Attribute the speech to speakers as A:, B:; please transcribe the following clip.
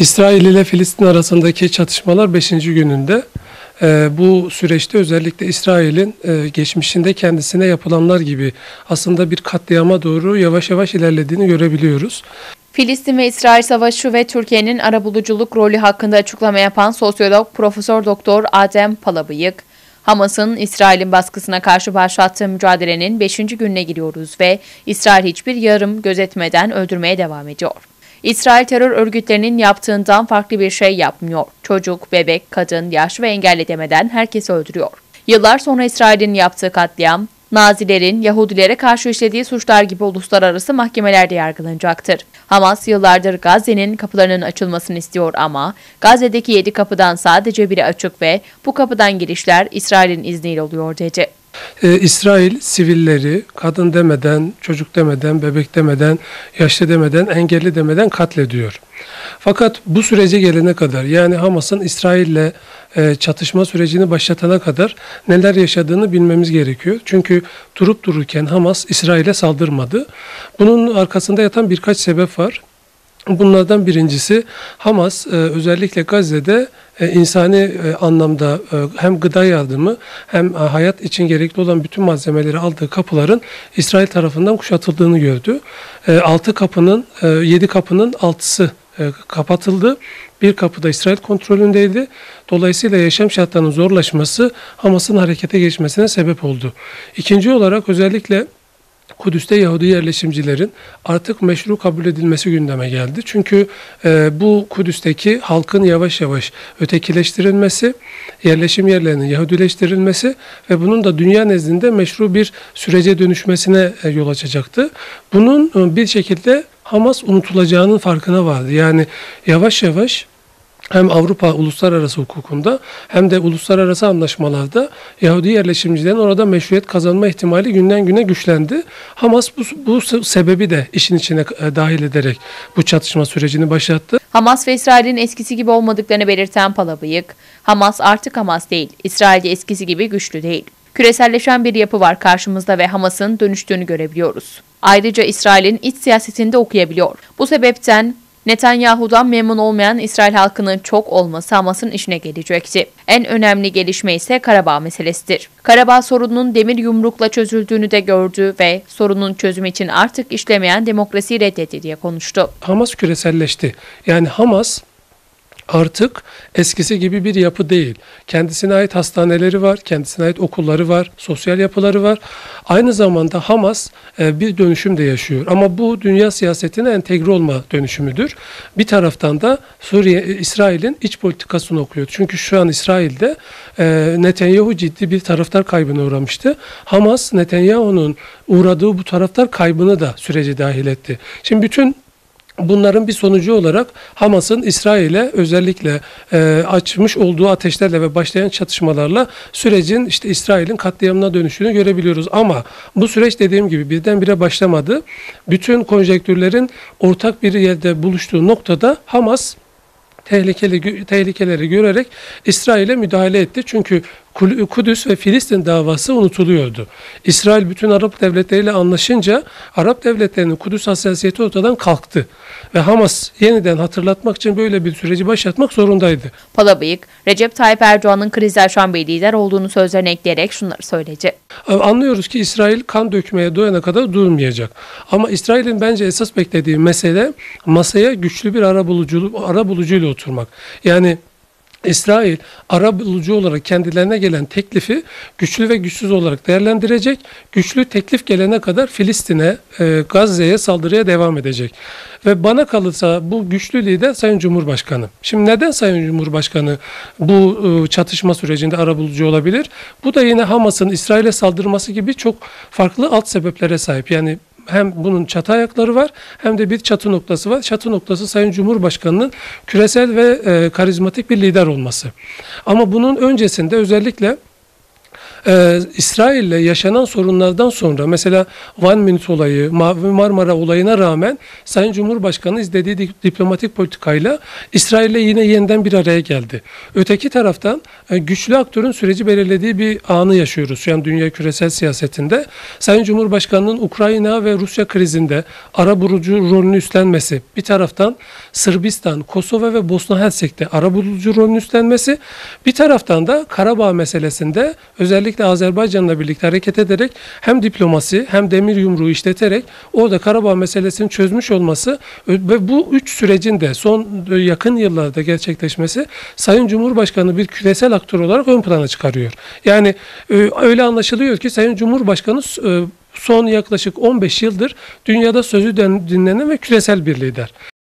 A: İsrail ile Filistin arasındaki çatışmalar 5. gününde. Bu süreçte özellikle İsrail'in geçmişinde kendisine yapılanlar gibi aslında bir katliama doğru yavaş yavaş ilerlediğini görebiliyoruz.
B: Filistin ve İsrail savaşı ve Türkiye'nin arabuluculuk rolü hakkında açıklama yapan sosyolog Profesör Doktor Adem Palabıyık, Hamas'ın İsrail'in baskısına karşı başlattığı mücadelenin 5. gününe giriyoruz ve İsrail hiçbir yarım gözetmeden öldürmeye devam ediyor. İsrail terör örgütlerinin yaptığından farklı bir şey yapmıyor. Çocuk, bebek, kadın, yaşlı ve engelli demeden herkesi öldürüyor. Yıllar sonra İsrail'in yaptığı katliam, Nazilerin Yahudilere karşı işlediği suçlar gibi uluslararası mahkemelerde yargılanacaktır. Hamas yıllardır Gazze'nin kapılarının açılmasını istiyor ama Gazze'deki 7 kapıdan sadece biri açık ve bu kapıdan girişler İsrail'in izniyle oluyor dedi.
A: İsrail sivilleri kadın demeden, çocuk demeden, bebek demeden, yaşlı demeden, engelli demeden katlediyor. Fakat bu sürece gelene kadar, yani Hamas'ın İsrail'le çatışma sürecini başlatana kadar neler yaşadığını bilmemiz gerekiyor. Çünkü durup dururken Hamas İsrail'e saldırmadı. Bunun arkasında yatan birkaç sebep var. Bunlardan birincisi Hamas özellikle Gazze'de insani anlamda hem gıda yardımı hem hayat için gerekli olan bütün malzemeleri aldığı kapıların İsrail tarafından kuşatıldığını gördü. 7 kapının 6'sı kapatıldı. Bir kapı da İsrail kontrolündeydi. Dolayısıyla yaşam şartlarının zorlaşması Hamas'ın harekete geçmesine sebep oldu. İkinci olarak özellikle Kudüs'te Yahudi yerleşimcilerin artık meşru kabul edilmesi gündeme geldi. Çünkü bu Kudüs'teki halkın yavaş yavaş ötekileştirilmesi, yerleşim yerlerinin Yahudileştirilmesi ve bunun da dünya nezdinde meşru bir sürece dönüşmesine yol açacaktı. Bunun bir şekilde Hamas unutulacağının farkına vardı. Yani yavaş yavaş hem Avrupa uluslararası hukukunda hem de uluslararası anlaşmalarda Yahudi yerleşimcilerin orada meşruiyet kazanma ihtimali günden güne güçlendi. Hamas bu sebebi de işin içine dahil ederek bu çatışma sürecini başlattı.
B: Hamas ve İsrail'in eskisi gibi olmadıklarını belirten Palabıyık, Hamas artık Hamas değil, İsrail de eskisi gibi güçlü değil. Küreselleşen bir yapı var karşımızda ve Hamas'ın dönüştüğünü görebiliyoruz. Ayrıca İsrail'in iç siyasetinde okuyabiliyor. Bu sebepten Netanyahu'dan memnun olmayan İsrail halkının çok olması Hamas'ın işine gelecekti. En önemli gelişme ise Karabağ meselesidir. Karabağ sorununun demir yumrukla çözüldüğünü de gördü ve sorunun çözümü için artık işlemeyen demokrasiyi reddetti diye konuştu.
A: Hamas küreselleşti. Yani Hamas artık eskisi gibi bir yapı değil. Kendisine ait hastaneleri var, kendisine ait okulları var, sosyal yapıları var. Aynı zamanda Hamas bir dönüşüm de yaşıyor. Ama bu dünya siyasetine entegre olma dönüşümüdür. Bir taraftan da İsrail'in iç politikasını okuyor. Çünkü şu an İsrail'de Netanyahu ciddi bir taraftar kaybına uğramıştı. Hamas, Netanyahu'nun uğradığı bu taraftar kaybını da sürece dahil etti. Şimdi bütün bunların bir sonucu olarak Hamas'ın İsrail'e özellikle açmış olduğu ateşlerle ve başlayan çatışmalarla sürecin İsrail'in katliamına dönüşünü görebiliyoruz. Ama bu süreç dediğim gibi birdenbire başlamadı. Bütün konjektürlerin ortak bir yerde buluştuğu noktada Hamas tehlikeleri görerek İsrail'e müdahale etti. Çünkü Kudüs ve Filistin davası unutuluyordu. İsrail bütün Arap devletleriyle anlaşınca Arap devletlerinin Kudüs hassasiyeti ortadan kalktı. Ve Hamas yeniden hatırlatmak için böyle bir süreci başlatmak zorundaydı.
B: Palabıyık, Recep Tayyip Erdoğan'ın krizi aşan bir lider olduğunu sözlerine ekleyerek şunları söyledi.
A: Anlıyoruz ki İsrail kan dökmeye doyana kadar durmayacak. Ama İsrail'in bence esas beklediği mesele masaya güçlü bir arabulucuyla oturmak. Yani İsrail arabulucu olarak kendilerine gelen teklifi güçlü ve güçsüz olarak değerlendirecek. Güçlü teklif gelene kadar Filistin'e, Gazze'ye saldırıya devam edecek. Ve bana kalırsa bu güçlü lider Sayın Cumhurbaşkanı. Şimdi neden Sayın Cumhurbaşkanı bu çatışma sürecinde arabulucu olabilir? Bu da yine Hamas'ın İsrail'e saldırması gibi çok farklı alt sebeplere sahip. Yani hem bunun çatı ayakları var hem de bir çatı noktası var. Çatı noktası Sayın Cumhurbaşkanı'nın küresel ve karizmatik bir lider olması. Ama bunun öncesinde özellikle İsrail'le yaşanan sorunlardan sonra mesela One Minute olayı, Mavi Marmara olayına rağmen Sayın Cumhurbaşkanı izlediği diplomatik politikayla İsrail'le yine yeniden bir araya geldi. Öteki taraftan güçlü aktörün süreci belirlediği bir anı yaşıyoruz şu an dünya küresel siyasetinde. Sayın Cumhurbaşkanı'nın Ukrayna ve Rusya krizinde arabulucu rolünü üstlenmesi, bir taraftan Sırbistan, Kosova ve Bosna Hersek'te arabulucu rolünü üstlenmesi, bir taraftan da Karabağ meselesinde özellikle Azerbaycan'la birlikte hareket ederek hem diplomasi hem demir yumruğu işleterek orada Karabağ meselesini çözmüş olması ve bu üç sürecin de son yakın yıllarda gerçekleşmesi Sayın Cumhurbaşkanı bir küresel aktör olarak ön plana çıkarıyor. Yani öyle anlaşılıyor ki Sayın Cumhurbaşkanı son yaklaşık 15 yıldır dünyada sözü dinlenen ve küresel bir lider.